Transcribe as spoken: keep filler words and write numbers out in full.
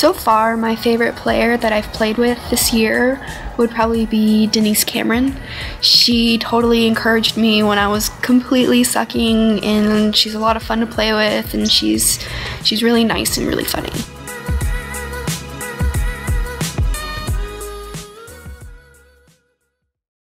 So far, my favorite player that I've played with this year would probably be Denise Cameron. She totally encouraged me when I was completely sucking, and she's a lot of fun to play with, and she's she's really nice and really funny.